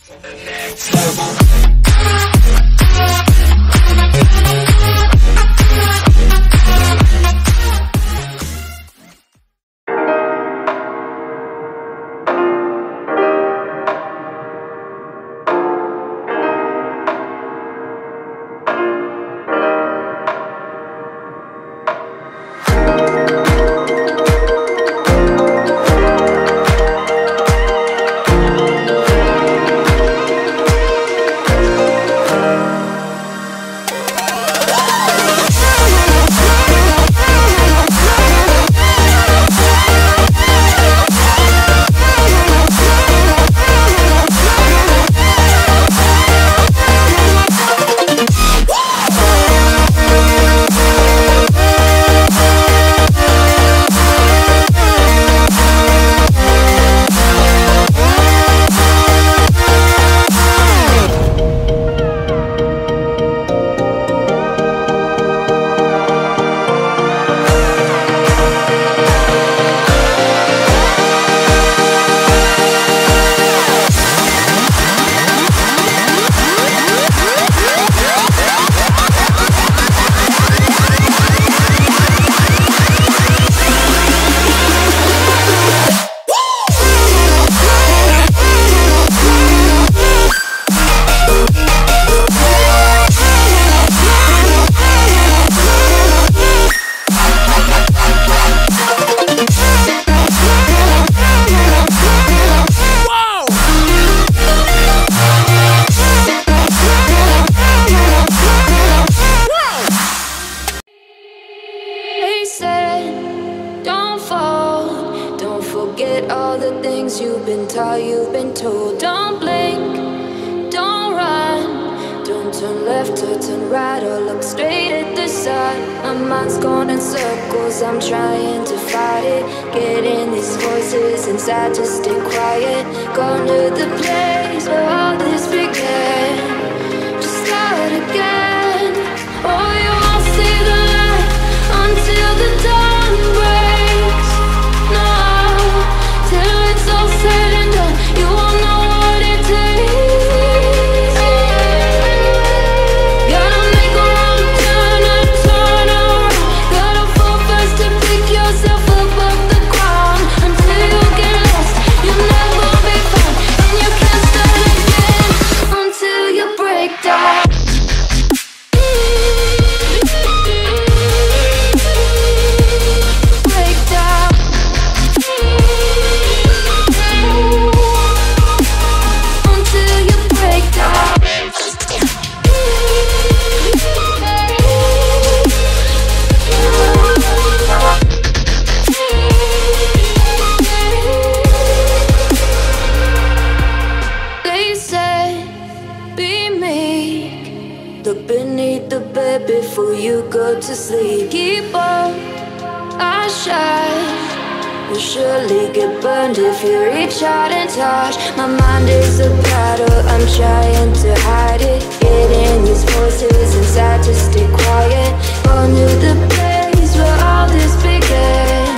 Forget all the things you've been taught, you've been told. Don't blink, don't run, don't turn left or turn right or look straight at the sun. My mind's going in circles, I'm trying to fight it. Getting these voices inside to stay quiet. Gone to the place where all this began. Just start again. Oh, you won't see the light until the dawn breaks. No, till it's all said and done, you won't know what it takes. Gotta make a wrong turn and turn around. Gotta fall fast to pick yourself up off the ground. Until you get lost, you'll never be found. And you can't start again until you break down. Look beneath the bed before you go to sleep. Keep on, I shine. You'll surely get burned if you reach out and touch. My mind is a battle, I'm trying to hide it. Getting these voices inside to stay quiet. Gone to the place where all this began.